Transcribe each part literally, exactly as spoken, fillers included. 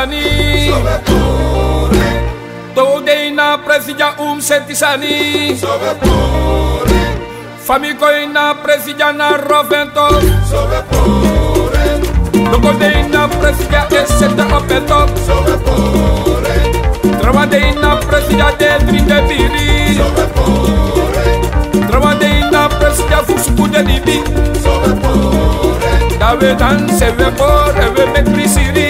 sani Toudei na presidia um sete sani Famicoi na presidia na rovento Locodei na presidia e sete opeto Trabalhei na presidia de trinta viri Trabalhei na presidia fusuku de libi Dave dan se ve por eve me prisiri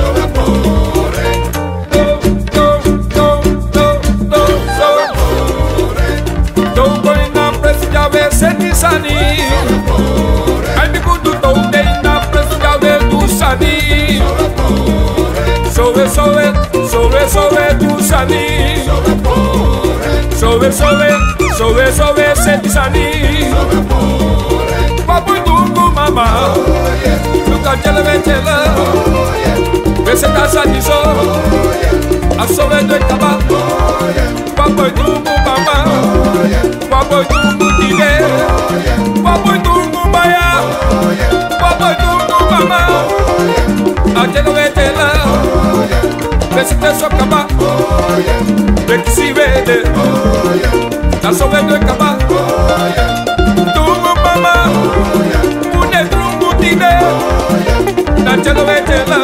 Seti sani Ai bico do toudei na presidia do sani Sove, sove, sove, sove do sani Sove, sove, sove, sove, seti sani Papai dungu mama Nunca tela vetela Vese casa de so A sove do etaba Papai dungu mama Papai dungu tige Papai dungu baya Papai dungu mama A tela vetela Vese te so kaba Veke si vede A sove do etaba Dungu mama Mune dungu tige A tela vetela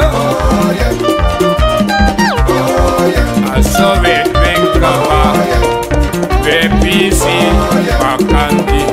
A sove vem kaba Bepisi Bakandi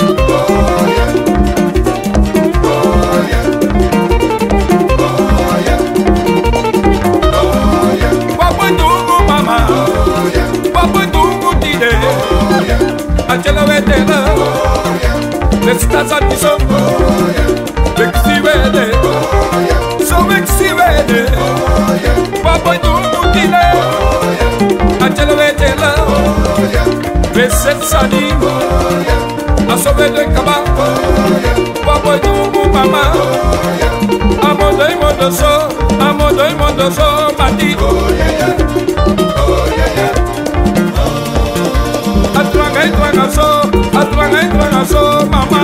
Papai dungu mama Papai dungu tide Achela vetela Nesta diso Vexi vede So vexi vede Papai dungu tide Achela vetela Veset sani Asove de kaba Papai dungu mama Amodo imodo so Amodo imodo so Mati Atranga atranga so Atranga atranga so mama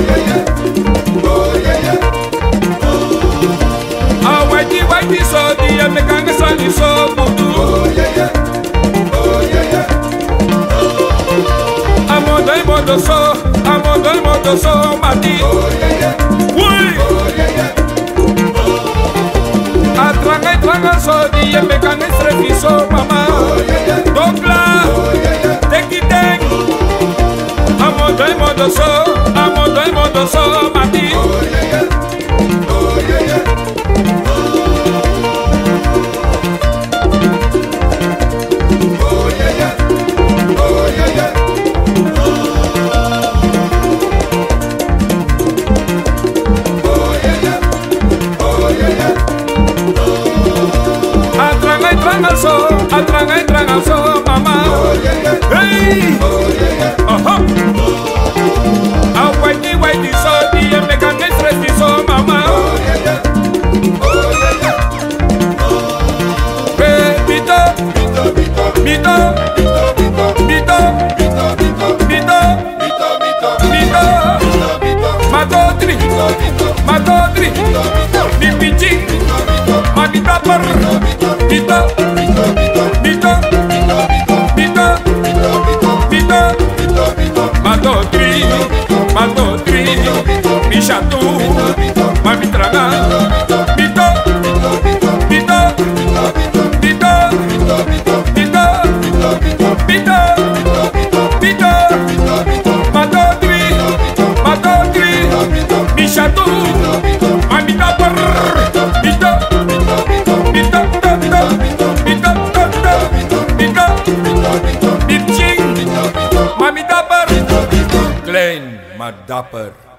Awaiti waiti so Diya mekanga sani so Budu Amodo imodo so Amodo imodo so Mati Ui Atranga atranga so Diya mekanga srefi so mama Dokla Teki tek Amodo imodo so Amodo imodo so Mati Atranga atranga so Atranga atranga so mama Hey Aha Awaiti waiti so Diya mekanga srefi so mama Bito Bito Bito Bito Bito Matotri Matotri Bipichi Mami dapper Bito Bito Bito Bito Matotri Matotri Michatu Mami traga Bito Bito Bito Bito Bito Bito Matotri Matotri Michatu Mami dapper Bito Bito Bito Bito Bito Mami dapper Klein maar dapper.